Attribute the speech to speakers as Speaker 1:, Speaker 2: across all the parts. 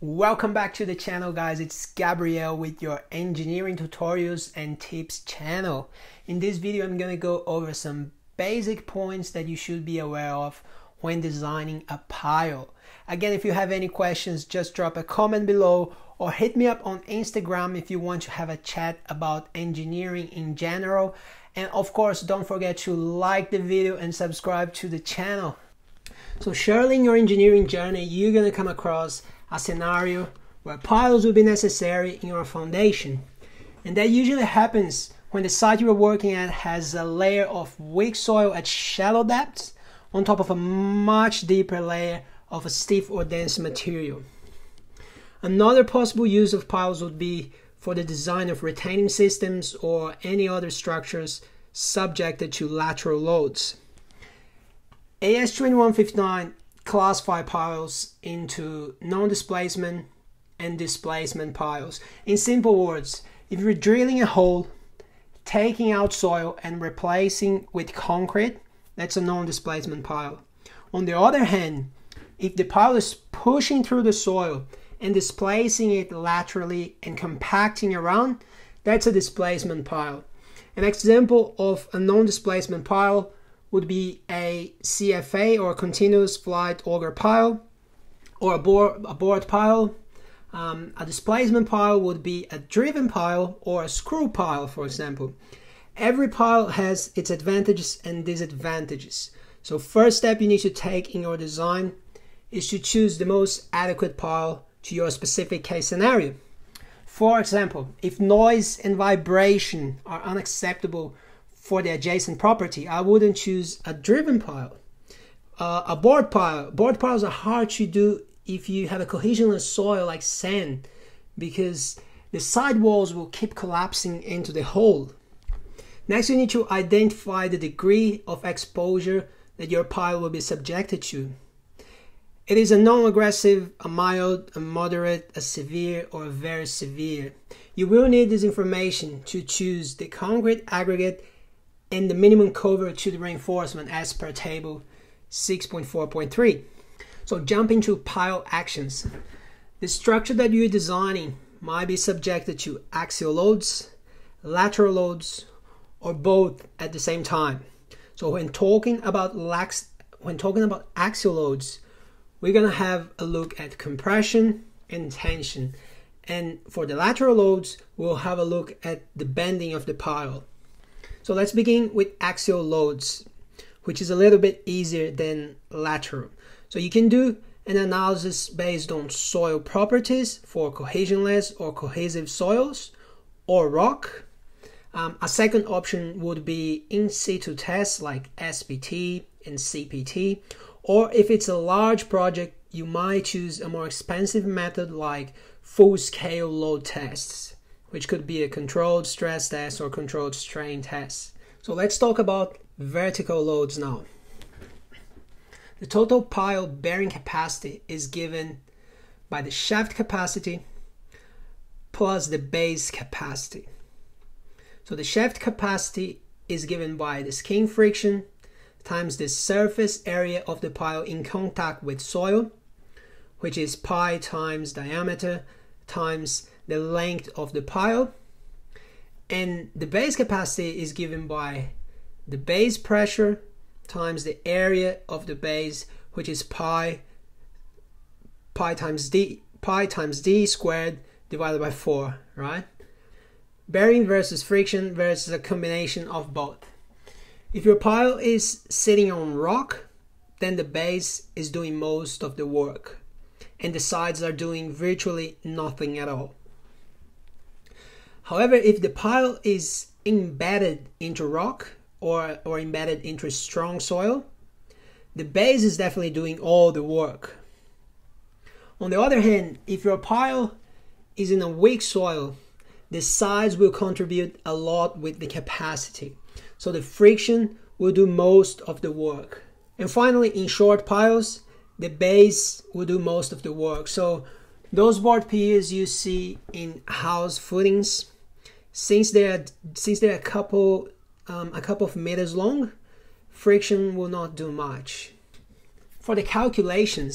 Speaker 1: Welcome back to the channel, guys. It's Gabriel with your engineering tutorials and tips channel. In this video, I'm gonna go over some basic points that you should be aware of when designing a pile. Again, if you have any questions, just drop a comment below or hit me up on Instagram if you want to have a chat about engineering in general. And of course, don't forget to like the video and subscribe to the channel. So surely in your engineering journey, you're gonna come across a scenario where piles will be necessary in your foundation. And that usually happens when the site you're working at has a layer of weak soil at shallow depths on top of a much deeper layer of a stiff or dense material. Another possible use of piles would be for the design of retaining systems or any other structures subjected to lateral loads. AS 2159 classify piles into non-displacement and displacement piles. In simple words, if you're drilling a hole, taking out soil and replacing with concrete, that's a non-displacement pile. On the other hand, if the pile is pushing through the soil and displacing it laterally and compacting around, that's a displacement pile. An example of a non-displacement pile would be a CFA or continuous flight auger pile, or a board pile. A displacement pile would be a driven pile or a screw pile, for example. Every pile has its advantages and disadvantages. So first step you need to take in your design is to choose the most adequate pile to your specific case scenario. For example, if noise and vibration are unacceptable for the adjacent property, I wouldn't choose a driven pile. A board pile. Board piles are hard to do if you have a cohesionless soil like sand, because the side walls will keep collapsing into the hole. Next, you need to identify the degree of exposure that your pile will be subjected to. It is a non-aggressive, a mild, a moderate, a severe, or a very severe. You will need this information to choose the concrete aggregate and the minimum cover to the reinforcement as per table 6.4.3. So jumping to pile actions. The structure that you're designing might be subjected to axial loads, lateral loads, or both at the same time. So when talking about axial loads, we're gonna have a look at compression and tension. And for the lateral loads, we'll have a look at the bending of the pile. So let's begin with axial loads, which is a little bit easier than lateral. So you can do an analysis based on soil properties for cohesionless or cohesive soils or rock. A second option would be in situ tests like SPT and CPT, or if it's a large project, you might choose a more expensive method like full-scale load tests, which could be a controlled stress test or controlled strain test. So let's talk about vertical loads now. The total pile bearing capacity is given by the shaft capacity plus the base capacity. So the shaft capacity is given by the skin friction times the surface area of the pile in contact with soil, which is pi times diameter times the length of the pile. And the base capacity is given by the base pressure times the area of the base, which is pi times d squared divided by 4, right? Bearing versus friction versus a combination of both. If your pile is sitting on rock, then the base is doing most of the work and the sides are doing virtually nothing at all. However, if the pile is embedded into rock or embedded into strong soil, the base is definitely doing all the work. On the other hand, if your pile is in a weak soil, the sides will contribute a lot with the capacity. So the friction will do most of the work. And finally, in short piles, the base will do most of the work. So those board piers you see in house footings, since they're a couple of meters long, friction will not do much. For the calculations,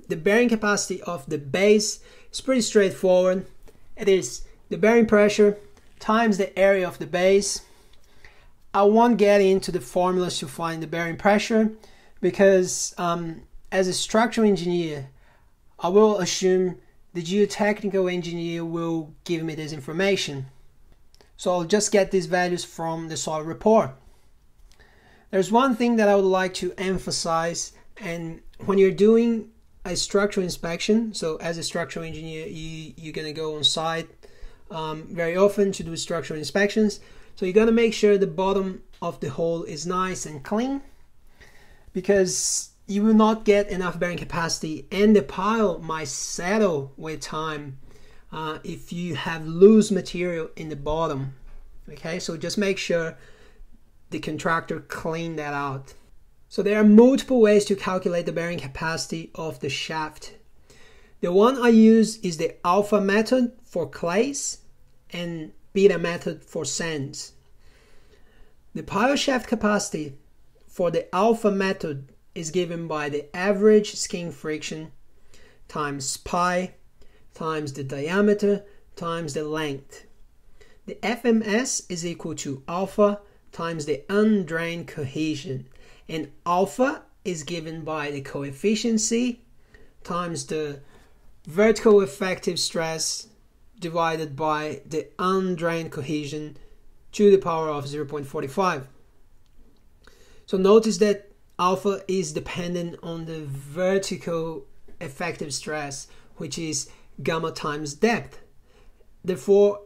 Speaker 1: the bearing capacity of the base is pretty straightforward. It is the bearing pressure times the area of the base. I won't get into the formulas to find the bearing pressure because as a structural engineer, I will assume the geotechnical engineer will give me this information. So I'll just get these values from the soil report. There's one thing that I would like to emphasize, and when you're doing a structural inspection, so as a structural engineer, you're going to go on site very often to do structural inspections. So you got to make sure the bottom of the hole is nice and clean, because you will not get enough bearing capacity and the pile might settle with time if you have loose material in the bottom. Okay, so just make sure the contractor clean that out. So there are multiple ways to calculate the bearing capacity of the shaft. The one I use is the alpha method for clays and beta method for sands. The pile shaft capacity for the alpha method is given by the average skin friction times pi times the diameter times the length. The FMS is equal to alpha times the undrained cohesion, and alpha is given by the coefficient times the vertical effective stress divided by the undrained cohesion to the power of 0.45. So notice that alpha is dependent on the vertical effective stress, which is gamma times depth. Therefore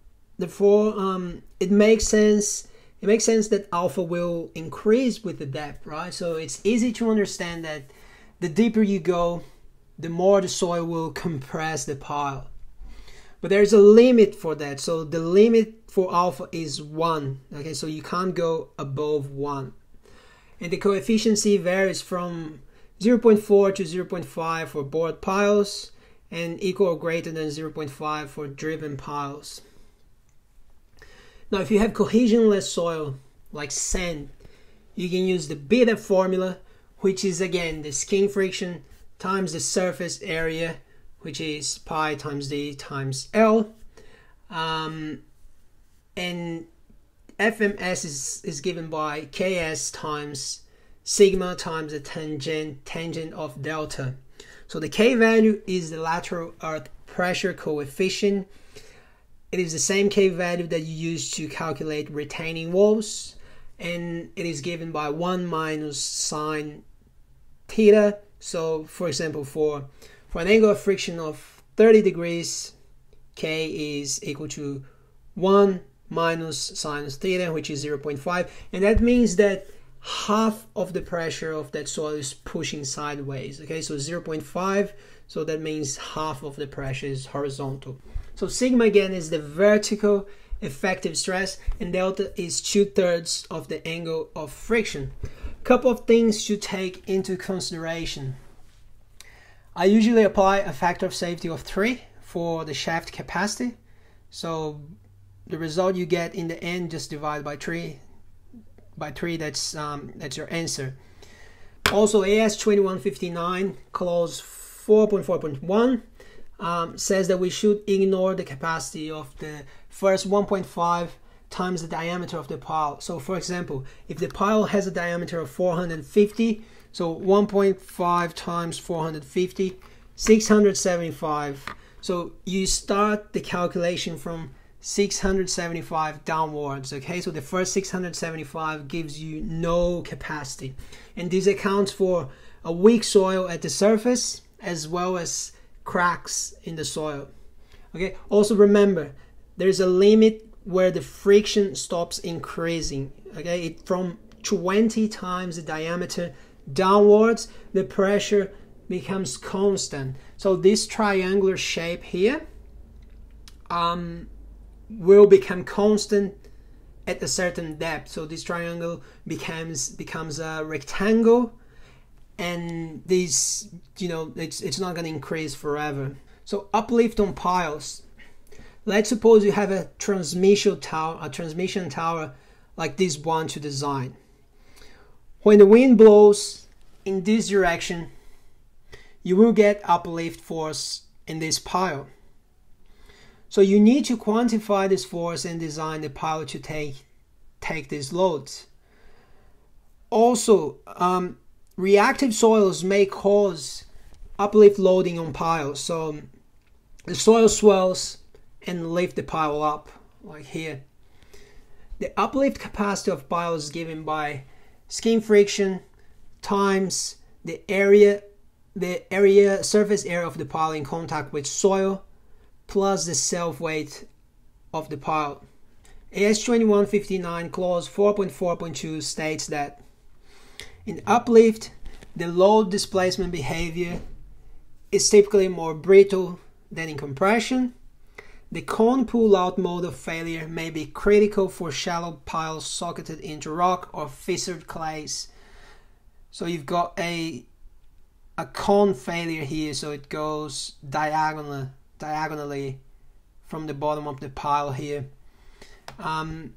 Speaker 1: it makes sense that alpha will increase with the depth, right? So it's easy to understand that the deeper you go, the more the soil will compress the pile. But there's a limit for that. So the limit for alpha is 1. Okay, so you can't go above 1. And the coefficient varies from 0.4 to 0.5 for bored piles and equal or greater than 0.5 for driven piles. Now, if you have cohesionless soil like sand, you can use the beta formula, which is again the skin friction times the surface area, which is pi times d times L. And FMS is given by Ks times sigma times the tangent of delta. So the K value is the lateral earth pressure coefficient. It is the same K value that you use to calculate retaining walls, and it is given by 1 minus sine theta. So for example, for an angle of friction of 30 degrees, K is equal to 1 minus sinus theta, which is 0.5, and that means that half of the pressure of that soil is pushing sideways. Okay, so 0.5, so that means half of the pressure is horizontal. So sigma again is the vertical effective stress, and delta is 2/3 of the angle of friction. Couple of things to take into consideration. I usually apply a factor of safety of 3 for the shaft capacity. So the result you get in the end, just divide by 3. That's your answer. Also, AS 2159 clause 4.4.1 says that we should ignore the capacity of the first 1.5 times the diameter of the pile. So for example, if the pile has a diameter of 450, so 1.5 times 450, 675. So you start the calculation from 675 downwards. Okay, so the first 675 gives you no capacity, and this accounts for a weak soil at the surface as well as cracks in the soil. Okay, also remember there's a limit where the friction stops increasing. Okay, from 20 times the diameter downwards, the pressure becomes constant. So this triangular shape here will become constant at a certain depth. So this triangle becomes a rectangle, and this, it's not going to increase forever. So uplift on piles. Let's suppose you have a transmission tower like this one to design. When the wind blows in this direction, you will get uplift force in this pile. So you need to quantify this force and design the pile to take these loads. Also, reactive soils may cause uplift loading on piles. So the soil swells and lift the pile up, like here. The uplift capacity of piles is given by skin friction times the surface area of the pile in contact with soil plus the self-weight of the pile. AS 2159 clause 4.4.2 states that in uplift, the load displacement behavior is typically more brittle than in compression. The cone pull-out mode of failure may be critical for shallow piles socketed into rock or fissured clays. So you've got a cone failure here, so it goes diagonally from the bottom of the pile here. And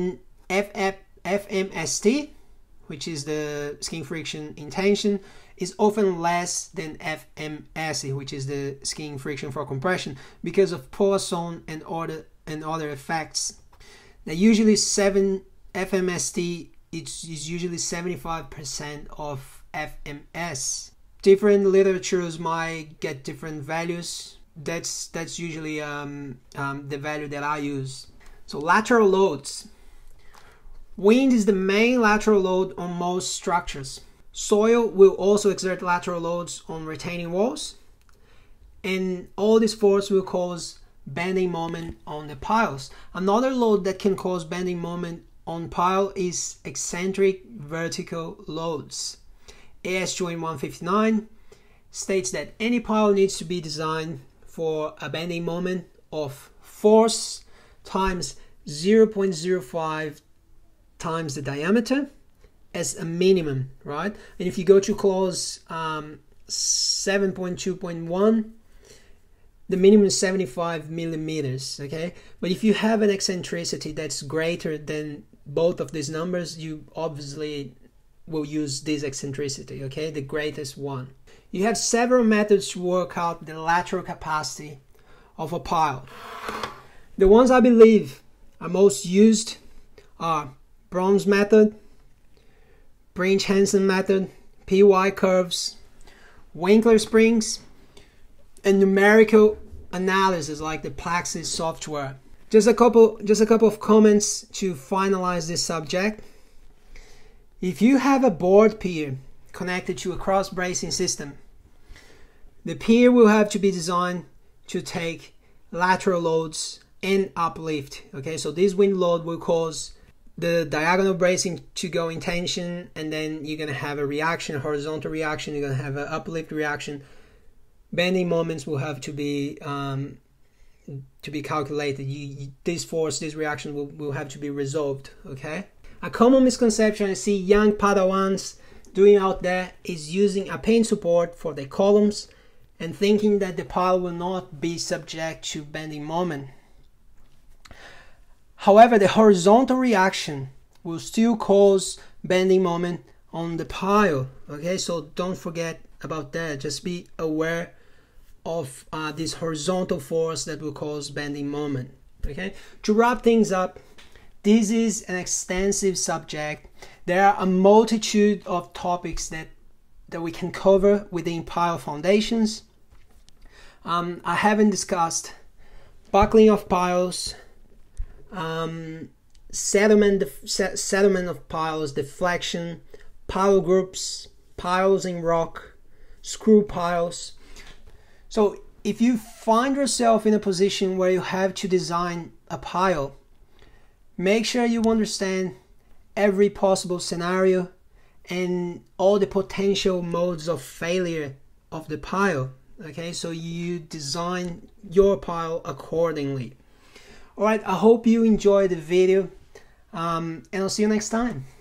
Speaker 1: FMST, which is the skin friction in tension, is often less than FMSE, which is the skin friction for compression, because of Poisson and other effects. Now usually FMST is usually 75% of FMS. Different literatures might get different values. That's usually the value that I use. So lateral loads. Wind is the main lateral load on most structures. Soil will also exert lateral loads on retaining walls, and all this force will cause bending moment on the piles. Another load that can cause bending moment on pile is eccentric vertical loads. AS 2159 states that any pile needs to be designed for a bending moment of force times 0.05 times the diameter as a minimum, right? And if you go to clause 7.2.1, the minimum is 75 millimeters, okay? But if you have an eccentricity that's greater than both of these numbers, you obviously will use this eccentricity, okay? The greatest one. You have several methods to work out the lateral capacity of a pile. The ones I believe are most used are Brom's method, Brinch-Hansen method, PY curves, Winkler springs, and numerical analysis like the Plaxis software. Just a couple of comments to finalize this subject. If you have a board pier connected to a cross bracing system, the pier will have to be designed to take lateral loads and uplift. Okay, so this wind load will cause the diagonal bracing to go in tension, and then you're going to have a reaction, a horizontal reaction, you're going to have an uplift reaction. Bending moments will have to be calculated. This force, this reaction will have to be resolved, okay? A common misconception I see young Padawans doing out there is using a paint support for the columns and thinking that the pile will not be subject to bending moment. However, the horizontal reaction will still cause bending moment on the pile, okay? So don't forget about that. Just be aware of this horizontal force that will cause bending moment, okay? To wrap things up, this is an extensive subject. There are a multitude of topics that we can cover within pile foundations. I haven't discussed buckling of piles, settlement of piles, deflection, pile groups, piles in rock, screw piles. So if you find yourself in a position where you have to design a pile, make sure you understand every possible scenario and all the potential modes of failure of the pile, okay? So you design your pile accordingly. Alright, I hope you enjoyed the video, and I'll see you next time.